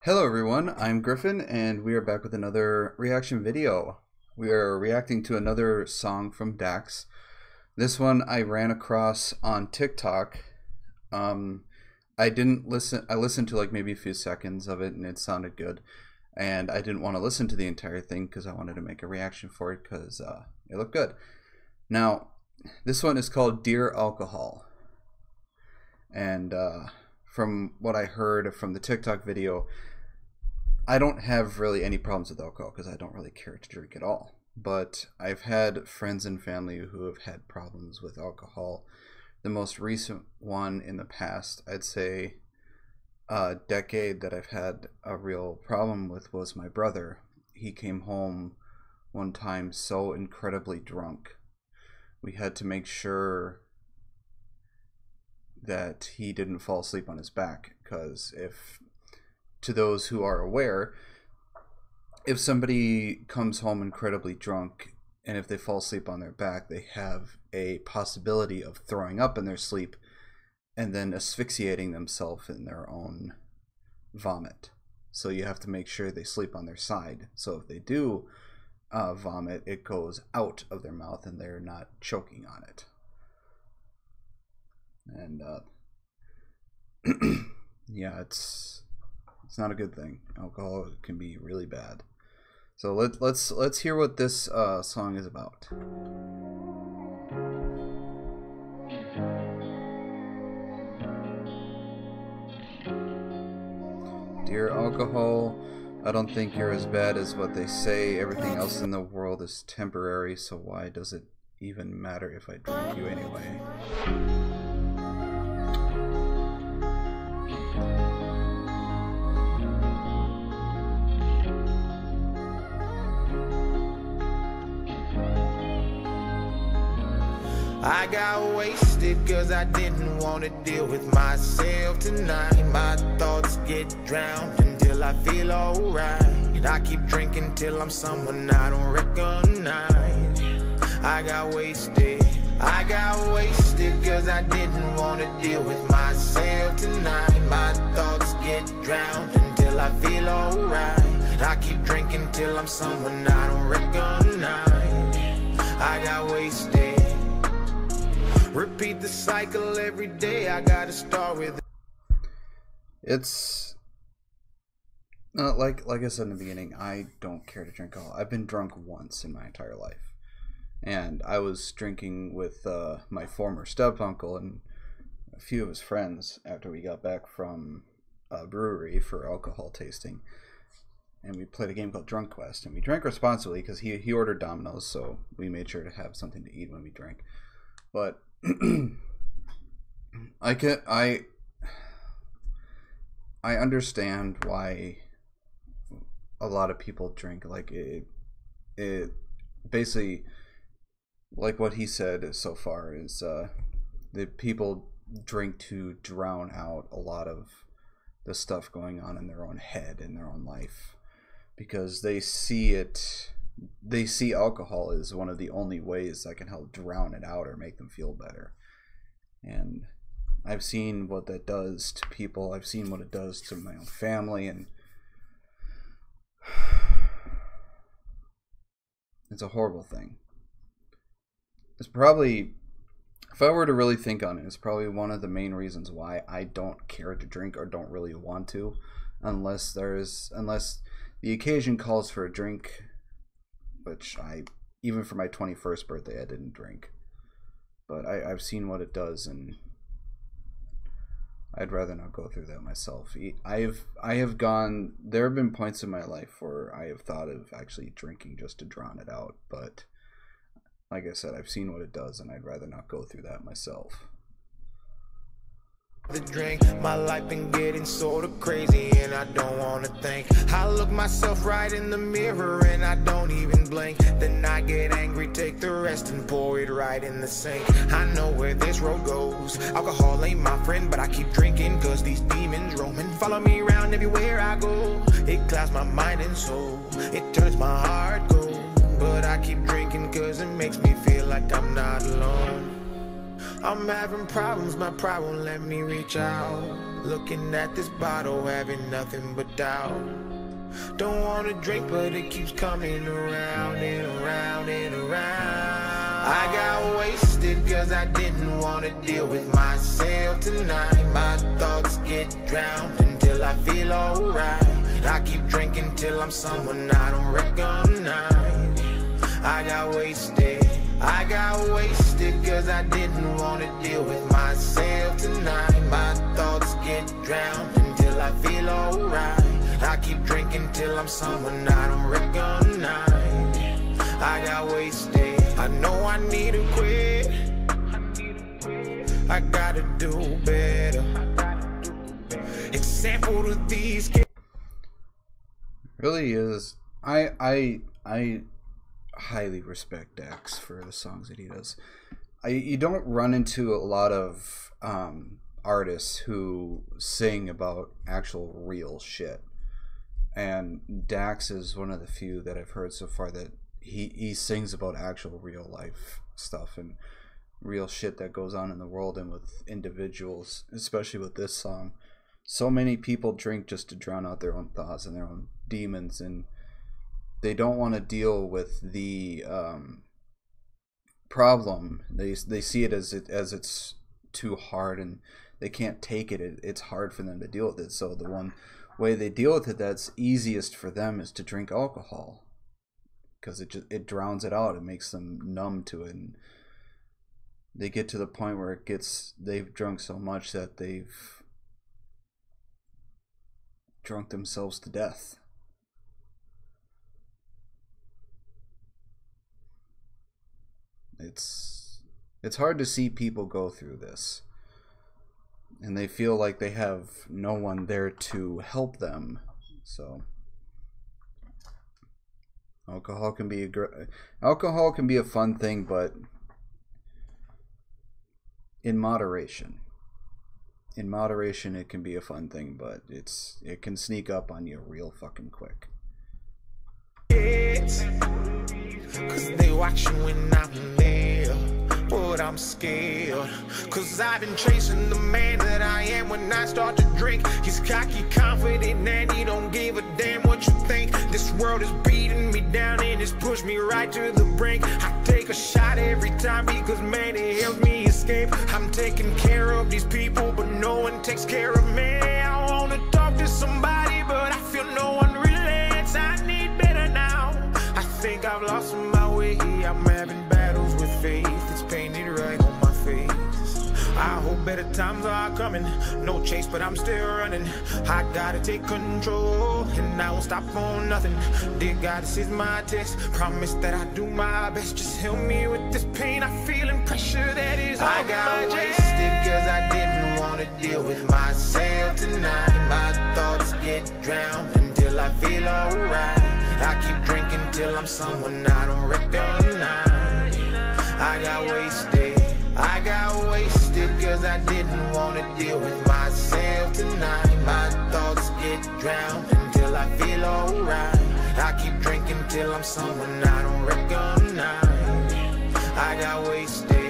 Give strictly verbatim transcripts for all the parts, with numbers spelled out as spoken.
Hello everyone, I'm Griffin and we are back with another reaction video. We are reacting to another song from Dax. This one I ran across on TikTok. Um, I didn't listen, I listened to like maybe a few seconds of it and it sounded good. And I didn't want to listen to the entire thing because I wanted to make a reaction for it because uh, it looked good. Now, this one is called Dear Alcohol. And uh, from what I heard from the TikTok video, I don't have really any problems with alcohol because I don't really care to drink at all. But I've had friends and family who have had problems with alcohol. The most recent one in the past, I'd say a decade that I've had a real problem with was my brother. He came home one time so incredibly drunk. We had to make sure that he didn't fall asleep on his back because if to those who are aware, if somebody comes home incredibly drunk and if they fall asleep on their back, they have a possibility of throwing up in their sleep and then asphyxiating themselves in their own vomit. So you have to make sure they sleep on their side. So if they do uh, vomit, it goes out of their mouth and they're not choking on it. And uh, yeah, it's It's not a good thing. Alcohol can be really bad. So let, let's let's hear what this uh, song is about. Dear Alcohol, I don't think you're as bad as what they say. Everything else in the world is temporary, so why does it even matter if I drink you anyway? I got wasted cause I didn't want to deal with myself tonight. My thoughts get drowned until I feel alright. I keep drinking till I'm someone I don't recognize. I got wasted, I got wasted cause I didn't want to deal with myself tonight. My thoughts get drowned until I feel alright. I keep drinking till I'm someone I don't recognize. I got wasted. Repeat the cycle every day. I gotta start with it. It's uh, like like I said in the beginning, I don't care to drink alcohol. I've been drunk once in my entire life, and I was drinking with uh, my former step uncle and a few of his friends after we got back from a brewery for alcohol tasting, and we played a game called Drunk Quest, and we drank responsibly because he he ordered Domino's, so we made sure to have something to eat when we drank. But I can I I understand why a lot of people drink. Like it it basically, like what he said so far is uh that people drink to drown out a lot of the stuff going on in their own head, in their own life, because they see it they see alcohol as one of the only ways that can help drown it out or make them feel better. And I've seen what that does to people. I've seen what it does to my own family, and it's a horrible thing. It's probably, if I were to really think on it, it's probably one of the main reasons why I don't care to drink or don't really want to, unless there's unless the occasion calls for a drink. Which I, even for my twenty-first birthday, I didn't drink. But I, I've seen what it does, and I'd rather not go through that myself. I have, I have gone, there have been points in my life where I have thought of actually drinking just to drown it out. But like I said, I've seen what it does, and I'd rather not go through that myself. The drink, my life been getting sort of crazy and I don't wanna think. I look myself right in the mirror and I don't even blink. Then I get angry, take the rest and pour it right in the sink. I know where this road goes. Alcohol ain't my friend, but I keep drinking cause these demons roaming follow me around everywhere I go. It clouds my mind and soul, it turns my heart cold. But I keep drinking cause it makes me feel like I'm not alone. I'm having problems, my pride won't let me reach out. Looking at this bottle, having nothing but doubt. Don't wanna drink, but it keeps coming around and around and around. I got wasted cause I didn't wanna deal with myself tonight. My thoughts get drowned until I feel alright. I keep drinking till I'm someone I don't recognize. I got wasted, I got wasted cause I didn't wanna deal with myself tonight. My thoughts get drowned until I feel alright. I keep drinking till I'm someone I don't recognize. I got wasted, I know I need to quit. I gotta do better. Example to these kids. Really is. I I I highly respect Dax for the songs that he does. I you don't run into a lot of um, artists who sing about actual real shit. And Dax is one of the few that I've heard so far that he, he sings about actual real life stuff and real shit that goes on in the world and with individuals, especially with this song. So many people drink just to drown out their own thoughts and their own demons, and they don't want to deal with the um, problem. They they see it as it as it's too hard and they can't take it. it. It's hard for them to deal with it. So the one way they deal with it that's easiest for them is to drink alcohol, because it just it drowns it out. It makes them numb to it, and they get to the point where it gets they've drunk so much that they've drunk themselves to death. It's it's hard to see people go through this, and they feel like they have no one there to help them. So alcohol can be a gr- alcohol can be a fun thing, but in moderation. In moderation, it can be a fun thing, but it's it can sneak up on you real fucking quick. Cause they watching when I'm there, but I'm scared. Cause I've been chasing the man that I am when I start to drink. He's cocky, confident, and he don't give a damn what you think. This world is beating me down and it's pushed me right to the brink. I take a shot every time because man, it helps me escape. I'm taking care of these people, but no one takes care of me. I wanna talk to somebody, but I feel no one relents. I need better now. I think I've lost my way. I'm having battles with faith. It's painted right on my face. I hope better times are coming. No chase, but I'm still running. I gotta take control, and I won't stop on nothing. Dear God, this is my test. Promise that I do my best. Just help me with this pain. I feel and pressure that is I got wasted cause I didn't want to deal with myself tonight. My thoughts get drowned until I feel alright. I keep drinking till I'm someone I don't recognize. I got wasted, I got wasted cause I didn't want to deal with myself tonight. My thoughts get drowned until I feel alright. I keep drinking till I'm someone I don't recognize. I got wasted.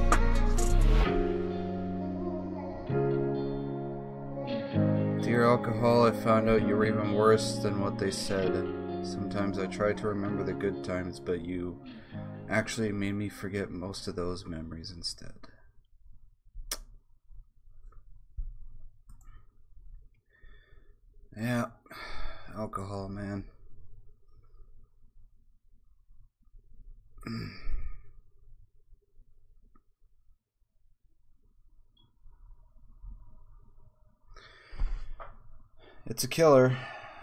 Dear alcohol, I found out you were even worse than what they said. Sometimes I try to remember the good times, but you actually made me forget most of those memories instead. Yeah, alcohol, man. It's a killer.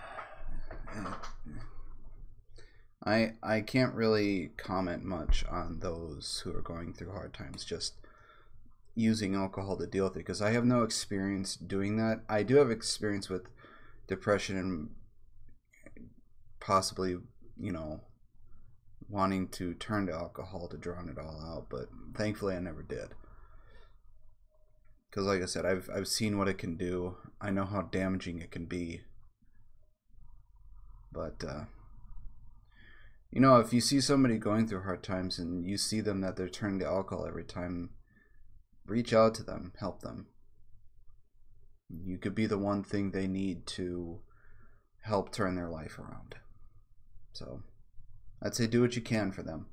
I I can't really comment much on those who are going through hard times just using alcohol to deal with it, because I have no experience doing that. I do have experience with depression and possibly, you know, wanting to turn to alcohol to drown it all out, but thankfully I never did. Because like I said, I've I've seen what it can do. I know how damaging it can be. But uh you know, if you see somebody going through hard times and you see them that they're turning to alcohol every time, reach out to them, help them. You could be the one thing they need to help turn their life around. So I'd say do what you can for them.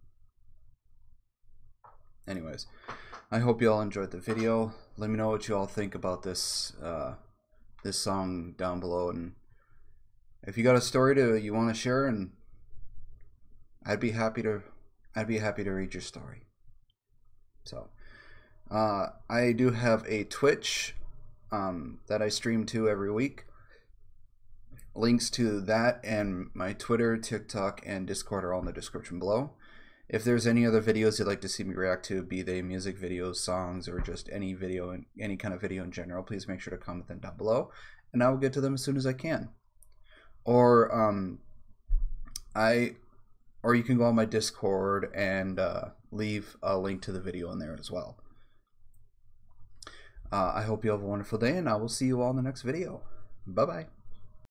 Anyways, I hope you all enjoyed the video. Let me know what you all think about this uh, this song down below, and if you got a story to you want to share, and I'd be happy to I'd be happy to read your story. So uh, I do have a Twitch um, that I stream to every week. Links to that and my Twitter, TikTok, and Discord are all in the description below. If there's any other videos you'd like to see me react to, be they music videos, songs, or just any video, any kind of video in general, please make sure to comment them down below, and I will get to them as soon as I can. Or um, I, or you can go on my Discord and uh, leave a link to the video in there as well. Uh, I hope you have a wonderful day, and I will see you all in the next video. Bye bye.